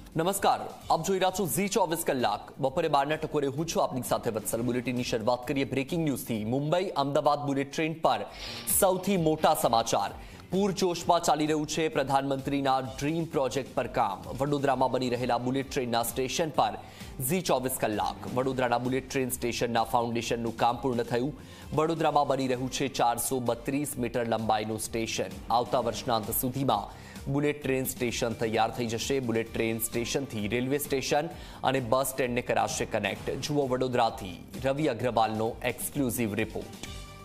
નમસ્કાર, આપ જોઈ રહ્યા છો ઝી 24 કલાક. બપોરે 12ના ટકોરે હું છું આપની સાથે વત્સલ. બુલેટિનની શરૂઆત કરીએ બ્રેકિંગ ન્યૂઝથી. મુંબઈ અમદાવાદ બુલેટ ટ્રેન પર સૌથી મોટા સમાચાર. પૂરજોશમાં ચાલી રહ્યું છે પ્રધાનમંત્રીના ડ્રીમ પ્રોજેક્ટ પર કામ. વડોદરામાં બની રહેલા બુલેટ ટ્રેનના સ્ટેશન પર ઝી 24 કલાક. વડોદરાના બુલેટ ટ્રેન સ્ટેશનના ફાઉન્ડેશનનું કામ પૂર્ણ થયું. વડોદરામાં બની રહ્યું છે 432 મીટર લંબાઈનું સ્ટેશન. આવતા વર્ષના અંત સુધીમાં બુલેટ ટ્રેન સ્ટેશન તૈયાર થઈ જશે. બુલેટ ટ્રેન સ્ટેશનથી રેલવે સ્ટેશન અને બસ સ્ટેન્ડને કરાશે કનેક્ટ. જુઓ વડોદરાથી રવિ અગ્રવાલનો એક્સક્લુઝિવ રિપોર્ટ.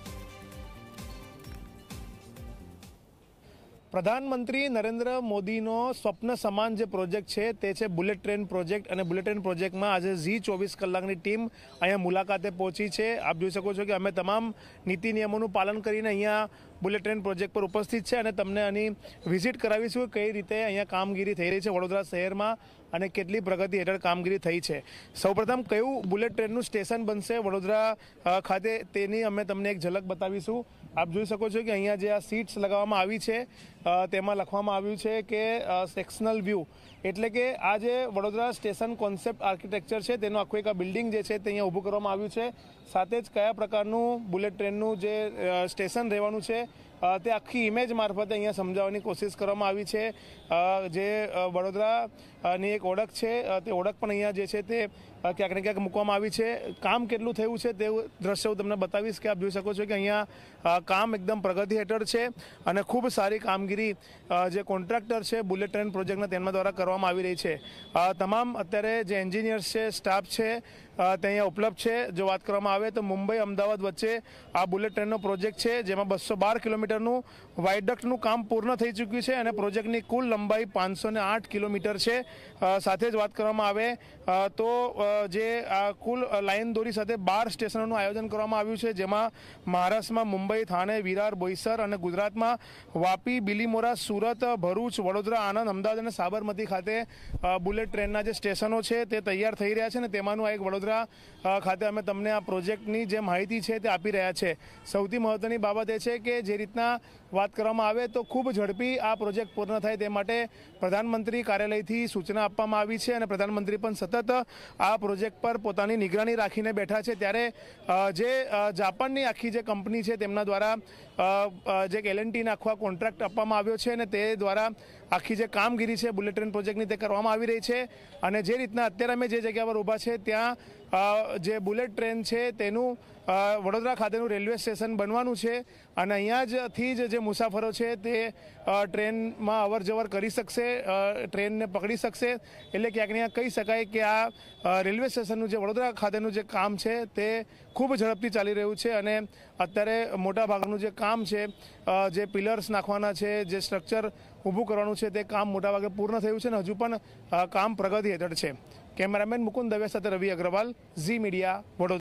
પ્રધાનમંત્રી નરેન્દ્ર મોદીનો સ્વપ્ન સમાન જે પ્રોજેક્ટ છે તે છે બુલેટ ટ્રેન પ્રોજેક્ટ. અને બુલેટ ટ્રેન પ્રોજેક્ટમાં આજે ઝી 24 કલાકની ટીમ અહીંયા મુલાકાતે પહોંચી છે. આપ જોઈ શકો છો કે અમે તમામ નીતિ નિયમોનું પાલન કરીને અહીંયા બુલેટ ટ્રેન પ્રોજેક્ટ પર ઉપસ્થિત છે અને તમને આની વિઝિટ કરાવીશું કઈ રીતે અહીંયા કામગીરી થઈ રહી છે વડોદરા શહેરમાં અને કેટલી પ્રગતિ હેઠળ કામગીરી થઈ છે. સૌપ્રથમ કયું બુલેટ ટ્રેનનું સ્ટેશન બનશે વડોદરા ખાતે તેની અમે તમને એક ઝલક બતાવીશું. આપ જોઈ શકો છો કે અહીંયા જે આ સીટ્સ લગાવવામાં આવી છે તેમાં લખવામાં આવ્યું છે કે સેક્શનલ વ્યૂ, એટલે કે આ જે વડોદરા સ્ટેશન કોન્સેપ્ટ આર્કિટેક્ચર છે તેનું આખું એક આ બિલ્ડિંગ જે છે તે અહીંયા ઊભું કરવામાં આવ્યું છે. સાથે જ કયા પ્રકારનું બુલેટ ટ્રેનનું જે સ્ટેશન રહેવાનું છે તે આખી ઇમેજ મારફતે અહીંયા સમજાવવાની કોશિશ કરવામાં આવી છે. જે વડોદરાની એક ઓળખ છે તે ઓળખ પણ અહીંયા જે છે તે ક્યાંક ને ક્યાંક મૂકવામાં આવી છે. કામ કેટલું થયું છે તે દ્રશ્ય હું તમને બતાવીશ કે આપ જોઈ શકો છો કે અહીંયા કામ એકદમ પ્રગતિ હેઠળ છે અને ખૂબ સારી કામગીરી જે કોન્ટ્રાક્ટર છે બુલેટ ટ્રેન પ્રોજેક્ટના તેમના દ્વારા કરવામાં આવી રહી છે. તમામ અત્યારે જે એન્જિનિયર્સ છે, સ્ટાફ છે તે અહીંયા ઉપલબ્ધ છે. જો વાત કરવામાં આવે તો મુંબઈ અમદાવાદ વચ્ચે આ બુલેટ ટ્રેનનો પ્રોજેક્ટ છે જેમાં 212 કિલોમીટરનું વાયડક્ટનું કામ પૂર્ણ થઈ ચૂક્યું છે અને પ્રોજેક્ટની કુલ લંબાઈ 508 કિલોમીટર છે. સાથે જ વાત કરવામાં આવે તો જે આ કુલ લાઇન દોરી સાથે 12 સ્ટેશનોનું આયોજન કરવામાં આવ્યું છે જેમાં મહારાષ્ટ્રમાં મુંબઈ, થાણે, વિરાર, બોઈસર અને ગુજરાતમાં વાપી, બિલીમોરા, સુરત, ભરૂચ, વડોદરા, આણંદ, અમદાવાદ અને સાબરમતી ખાતે બુલેટ ટ્રેનના જે સ્ટેશનો છે તે તૈયાર થઈ રહ્યા છે અને તેમાંનું એક વડોદરા ખાતે અમે તમને આ પ્રોજેક્ટની જે માહિતી છે તે આપી રહ્યા છે. સૌથી મહત્વની બાબત એ છે કે જે રીતના વાત કરવામાં આવે તો ખૂબ ઝડપી આ પ્રોજેક્ટ પૂર્ણ થાય તે માટે પ્રધાનમંત્રી કાર્યાલયથી સૂચના આપવામાં આવી છે અને પ્રધાનમંત્રી પણ સતત આ પ્રોજેક્ટ પર પોતાની નિગરાની રાખીને બેઠા છે. ત્યારે જે જાપાનની આખી જે કંપની છે તેમના દ્વારા જે L&Tને આખો કોન્ટ્રાક્ટ આપવામાં આવ્યો છે અને તે દ્વારા આખી જે કામગીરી છે બુલેટ ટ્રેન પ્રોજેક્ટની તે કરવામાં આવી રહી છે. અને જે રીતના અત્યારે અમે જે જગ્યા પર ઊભા છે ત્યાં જે બુલેટ ટ્રેન છે તેનું વડોદરા ખાતેનું રેલવે સ્ટેશન બનવાનું છે અને અહીંયાથી જ જે મુસાફરો છે તે ટ્રેનમાં અવર જવર કરી શકશે, ટ્રેનને પકડી શકશે. એટલે ક્યાંક ને ક્યાંક કહી શકાય કે આ રેલવે સ્ટેશનનું જે વડોદરા ખાતેનું જે કામ છે તે ખૂબ ઝડપથી ચાલી રહ્યું છે અને અત્યારે મોટાભાગનું જે કામ છે, જે પિલર્સ નાખવાના છે, જે સ્ટ્રક્ચર ઊભું કરવાનું છે તે કામ મોટાભાગે પૂર્ણ થયું છે અને હજુ પણ કામ પ્રગતિ હેઠળ છે. કેમેરામેન મુકુંદ દવે સાથે રવિ અગ્રવાલ, ઝી મીડિયા, વડોદરા.